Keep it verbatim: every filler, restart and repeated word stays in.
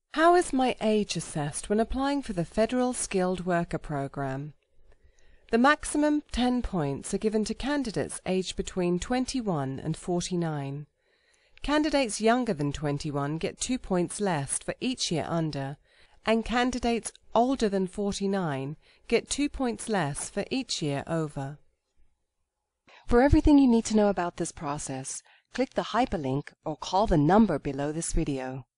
How is my age assessed when applying for the Federal Skilled Worker Program? The maximum ten points are given to candidates aged between twenty-one and forty-nine. Candidates younger than twenty-one get two points less for each year under, and candidates older than forty-nine get two points less for each year over. For everything you need to know about this process, click the hyperlink or call the number below this video.